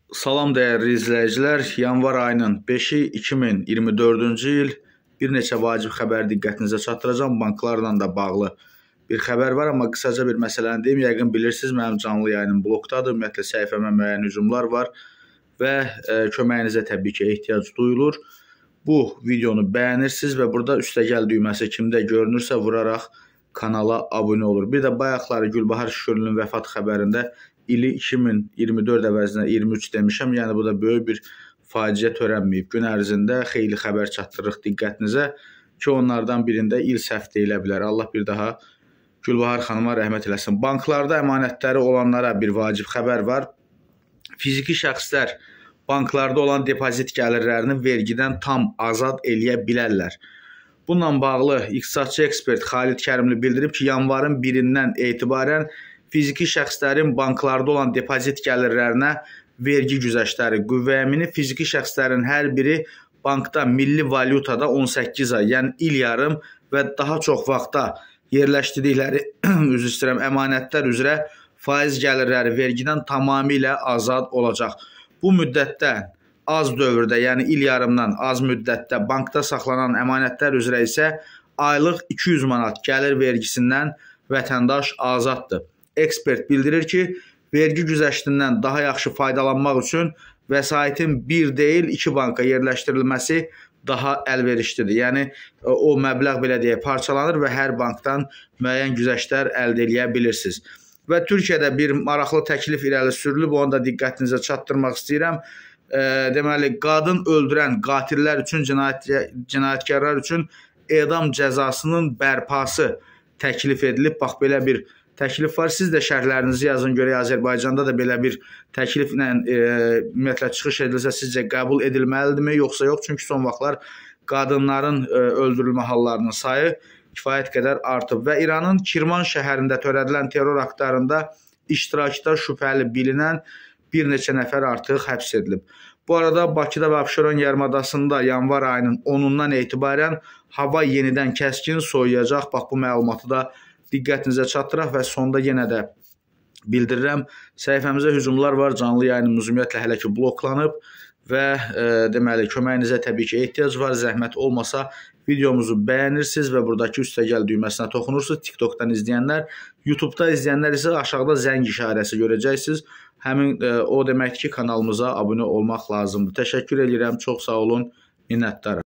Salam dəyərli izləyicilər, yanvar ayının 5-i 2024-cü il bir neçə vacib xəbər diqqətinizə çatdıracağım. Banklarla da bağlı bir xəbər var, amma qısaca bir məsələni deyim. Yəqin bilirsiniz, mənim canlı yayınım blokdadır. Ümumiyyətlə səhifəmə müəyyən hücumlar var və köməyinizə təbii ki ehtiyac duyulur. Bu videonu bəyənirsiniz və burada üstəgəl düyməsi kimdə görünürsə vuraraq kanala abunə olur. Bir də bayaqları Gülbahar Şükürlünün vəfat xəbərində ili 2024 əvəzinə 23 demişəm. Yəni bu da böyük bir faciə törənməyib. Gün ərzində xeyli xəbər çatdırırıq diqqətinizə ki, onlardan birində il səhv deyilə bilər. Allah bir daha Gülbahar xanıma rəhmət eləsin. Banklarda əmanətləri olanlara bir vacib xəbər var. Fiziki şəxslər banklarda olan depozit gəlirlərini vergidən tam azad eləyə bilərlər. Bununla bağlı iqtisadçı ekspert Xalid Kərimli bildirib ki, yanvarın 1-dən etibarən fiziki şəxslərin banklarda olan depozit gəlirlərinə vergi güzəştləri qüvvəyə minib. Fiziki şəxslərin hər biri bankda milli valyutada 18 ay, yəni il yarım və daha çox vaxtda yerləşdirdikləri əmanətlər üzrə faiz gəlirləri vergidən tamamilə azad olacaq. Bu müddətdə az dövrdə, yəni il yarımdan az müddətdə bankda saxlanan əmanətlər üzrə isə aylıq 200 manat gəlir vergisindən vətəndaş azaddır. Ekspert bildirir ki, vergi güzəştindən daha yaxşı faydalanmaq üçün vəsaitin bir deyil, 2 banka yerləşdirilməsi daha əlverişlidir. Yəni o məbləğ belə deyək parçalanır və hər bankdan müəyyən güzəştlər əldə edə bilirsiniz. Və Türkiyədə bir maraqlı təklif irəli sürülüb, onu da diqqətinizə çatdırmaq istəyirəm. Deməli, qadın öldürən qatillər üçün, cinayətkarlar üçün edam cəzasının bərpası təklif edilib. Bax, belə bir təklif var. Siz də şərhlərinizi yazın, görək Azərbaycanda da belə bir təkliflə ümumiyyətlə çıxış edilsə sizcə qəbul edilməlidirmi, yoxsa yox? Çünki son vaxtlar qadınların öldürülmə hallarının sayı kifayət qədər artıb və İranın Kirman şəhərində törədilən terror aktlarında iştirakda şübhəli bilinən bir neçə nəfər artıq həbs edilib. Bu arada Bakıda və Abşeron yarımadasında yanvar ayının 10-undan etibarən hava yenidən kəskin soyuyacaq. Bax, bu məlumatı da diqqətinizə çatdıraq və sonda yenə də bildirirəm. Səhifəmizə hücumlar var, canlı yayınımız ümumiyyətlə hələ ki bloklanıb və deməli köməyinizə təbii ki ehtiyac var. Zəhmət olmasa videomuzu bəyənirsiniz və buradakı üstəgəl düyməsinə toxunursunuz. TikTokdan izləyənlər, YouTube'da izləyənlər isə aşağıda zəng işarəsi görəcəksiniz. Həmin o deməkdir ki, kanalımıza abunə olmaq lazımdır. Təşəkkür edirəm, çox sağ olun, minnətdarım.